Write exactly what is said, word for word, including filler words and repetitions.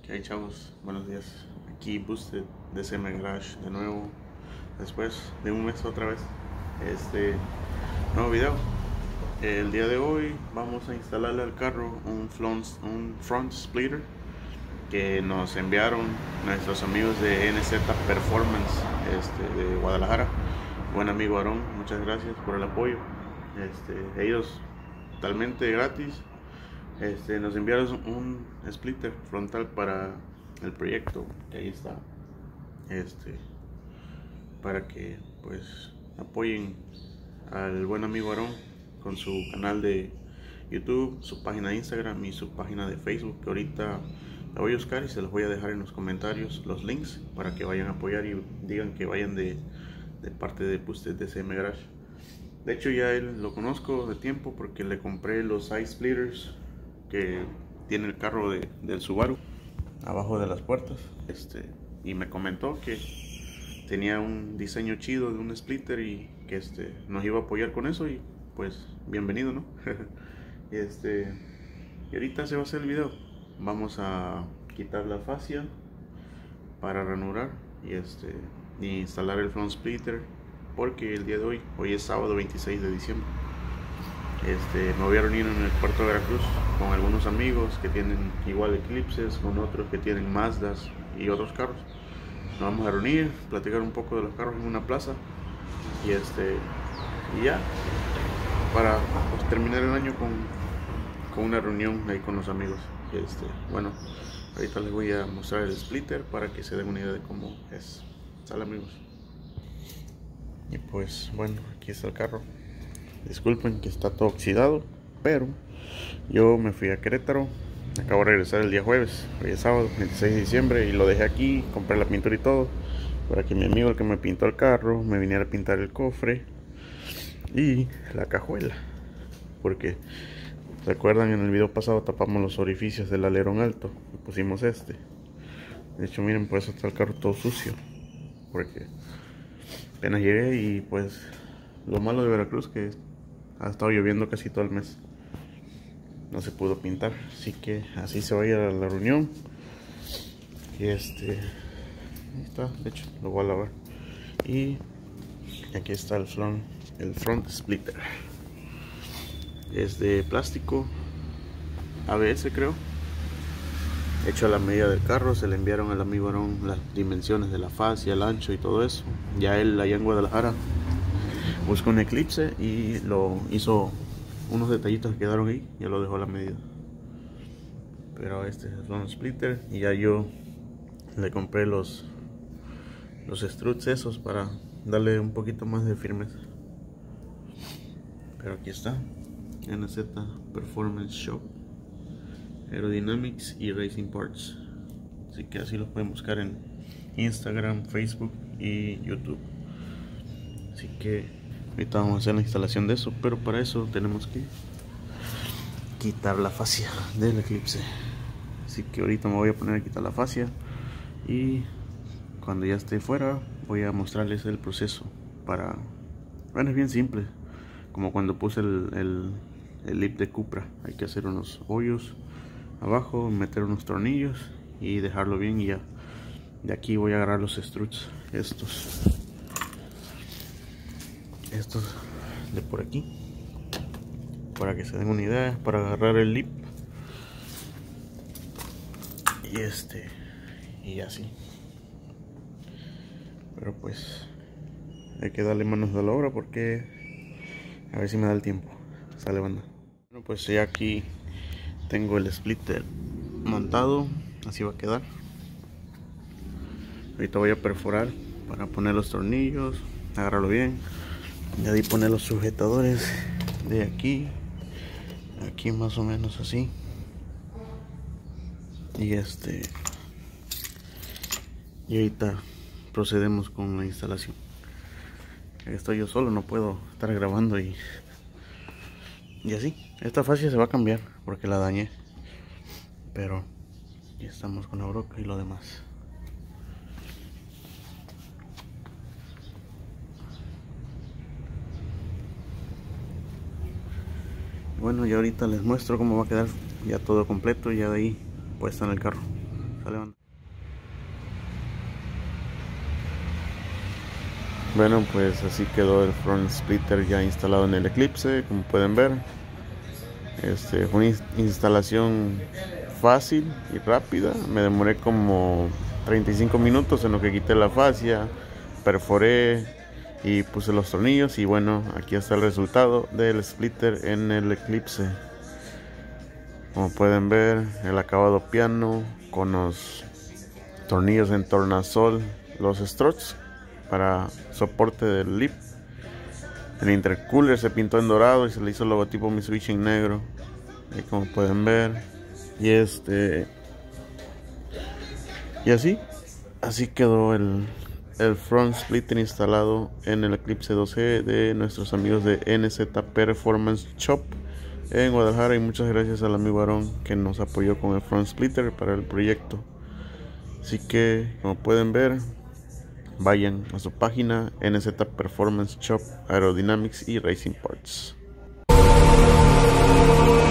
¿Qué hay, chavos? Buenos días. Aquí Boosted de C M Garage de nuevo, después de un mes otra vez. Este nuevo video. El día de hoy vamos a instalarle al carro un front, un front splitter que nos enviaron nuestros amigos de N Z Performance este, de Guadalajara. Buen amigo Aarón, muchas gracias por el apoyo. Este, ellos totalmente gratis Este, nos enviaron un splitter frontal para el proyecto, que ahí está, este, para que pues apoyen al buen amigo Aarón con su canal de YouTube, su página de Instagram y su página de Facebook, que ahorita la voy a buscar y se los voy a dejar en los comentarios los links para que vayan a apoyar y digan que vayan de, de parte de Boosted de C M Garage. De hecho ya él lo conozco de tiempo porque le compré los side splitters que tiene el carro de, del Subaru abajo de las puertas, este, y me comentó que tenía un diseño chido de un splitter y que este, nos iba a apoyar con eso, y pues bienvenido, ¿no? este, y ahorita se va a hacer el video. Vamos a quitar la fascia para ranurar y este y instalar el front splitter, porque el día de hoy, hoy es sábado veintiséis de diciembre, Este, me voy a reunir en el puerto de Veracruz con algunos amigos que tienen igual Eclipses, con otros que tienen Mazdas y otros carros. Nos vamos a reunir, platicar un poco de los carros en una plaza y este y ya, para pues, terminar el año con, con una reunión ahí con los amigos. Este, bueno, ahorita les voy a mostrar el splitter para que se den una idea de cómo es. Sale, amigos. Y pues bueno, aquí está el carro. Disculpen que está todo oxidado, pero yo me fui a Querétaro, acabo de regresar el día jueves, hoy es sábado veintiséis de diciembre, y lo dejé aquí, compré la pintura y todo, para que mi amigo, el que me pintó el carro, me viniera a pintar el cofre y la cajuela, porque recuerdan, en el video pasado tapamos los orificios del alerón alto y pusimos este. De hecho, miren, por eso está el carro todo sucio, porque apenas llegué y pues lo malo de Veracruz que ha estado lloviendo casi todo el mes, no se pudo pintar, así que así se va a ir a la reunión. Y este, ahí está, de hecho lo voy a lavar. Y aquí está el front, el front splitter, es de plástico A B S, creo, hecho a la medida del carro. Se le enviaron al amigo Aarón las dimensiones de la fascia, el ancho y todo eso. Ya él allá en Guadalajara buscó un Eclipse y lo hizo, unos detallitos que quedaron ahí, ya lo dejó a la medida. Pero este es el front splitter y ya yo le compré los los struts esos para darle un poquito más de firmeza. Pero aquí está, N Z Performance Shop, Aerodynamics y Racing Parts, así que así los pueden buscar en Instagram, Facebook y YouTube. Así que ahorita vamos a hacer la instalación de eso, pero para eso tenemos que quitar la fascia del Eclipse. Así que ahorita me voy a poner a quitar la fascia y cuando ya esté fuera voy a mostrarles el proceso. Para, bueno, es bien simple, como cuando puse el, el, el lip de Cupra. Hay que hacer unos hoyos abajo, meter unos tornillos y dejarlo bien, y ya de aquí voy a agarrar los struts, estos estos de por aquí, para que se den una idea, para agarrar el lip y este y así. Pero pues hay que darle manos a la obra, porque a ver si me da el tiempo. Sale, banda. Bueno, pues ya aquí tengo el splitter montado, así va a quedar. Ahorita voy a perforar para poner los tornillos, agarrarlo bien. Y ahí poner los sujetadores de aquí, aquí más o menos así. Y este, y ahorita procedemos con la instalación. Estoy yo solo, no puedo estar grabando y y así. Esta fascia se va a cambiar porque la dañé, pero ya estamos con la broca y lo demás. Bueno, y ahorita les muestro cómo va a quedar ya todo completo, ya de ahí puesta en el carro. Sale, banda. Bueno, pues así quedó el front splitter ya instalado en el Eclipse, como pueden ver. Este, fue una instalación fácil y rápida. Me demoré como treinta y cinco minutos en lo que quité la fascia, perforé y puse los tornillos. Y bueno, aquí está el resultado del splitter en el Eclipse. Como pueden ver, el acabado piano con los tornillos en tornasol, los struts para soporte del lip. El intercooler se pintó en dorado y se le hizo el logotipo Mitsubishi en negro, ahí como pueden ver. Y este y así así quedó el, el front splitter instalado en el Eclipse dos G de nuestros amigos de N Z Performance Shop en Guadalajara. Y muchas gracias al amigo Aarón que nos apoyó con el front splitter para el proyecto. Así que, como pueden ver, vayan a su página N Z Performance Shop Aerodynamics y Racing Parts.